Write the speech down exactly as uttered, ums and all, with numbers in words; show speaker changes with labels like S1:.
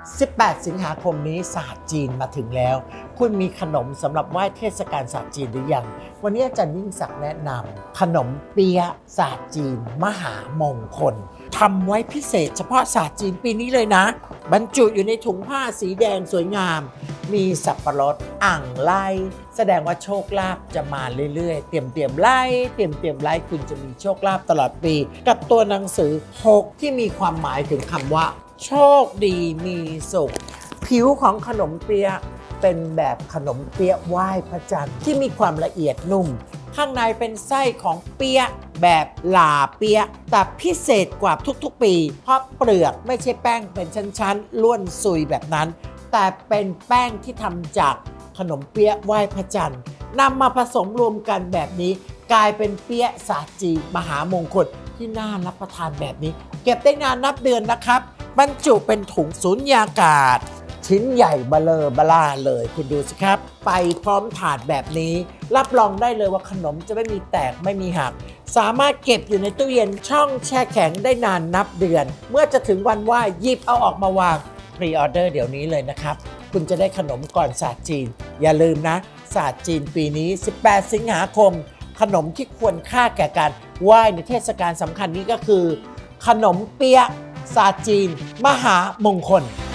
S1: สิบแปด สิงหาคมนี้ศาสตร์จีนมาถึงแล้วคุณมีขนมสำหรับไหว้เทศกาลศาสตร์จีนหรือยังวันนี้อาจารย์ยิ่งศักดิ์แนะนำขนมเปี๊ยะศาสตร์จีนมหามงคลทำไว้พิเศษเฉพาะศาสตร์จีนปีนี้เลยนะบรรจุอยู่ในถุงผ้าสีแดงสวยงามมีสับปะรดอ่างไล่แสดงว่าโชคลาภจะมาเรื่อยๆเตรียมเตรียมไล่เตรียมเตรียมไล่คุณจะมีโชคลาภตลอดปีกับตัวหนังสือหกที่มีความหมายถึงคำว่าโชคดีมีสุขผิวของขนมเปี๊ยะเป็นแบบขนมเปี๊ยะไหว้พระจันทร์ที่มีความละเอียดนุ่มข้างในเป็นไส้ของเปี๊ยะแบบหลาเปี๊ยะแต่พิเศษกว่าทุกๆปีเพราะเปลือกไม่ใช่แป้งเป็นชั้นๆล้วนซุยแบบนั้นแต่เป็นแป้งที่ทำจากขนมเปี๊ยะไหว้พระจันทร์นำมาผสมรวมกันแบบนี้กลายเป็นเปี๊ยะศาสตร์จีนมหามงคลที่น่ารับประทานแบบนี้เก็บได้นานนับเดือนนะครับบรรจุเป็นถุงสุญญากาศชิ้นใหญ่เบลอเบล่าเลยคุณดูสิครับไปพร้อมถาดแบบนี้รับรองได้เลยว่าขนมจะไม่มีแตกไม่มีหักสามารถเก็บอยู่ในตู้เย็นช่องแช่แข็งได้นานนับเดือนเมื่อจะถึงวันไหว้หยิบเอาออกมาวางพรีออเดอร์เดี๋ยวนี้เลยนะครับคุณจะได้ขนมก่อนศาสตร์จีนอย่าลืมนะศาสตร์จีนปีนี้สิบแปดสิงหาคมขนมที่ควรค่าแก่การไหว้ในเทศกาลสำคัญนี้ก็คือขนมเปี๊ยะศาสตร์จีนมหามงคล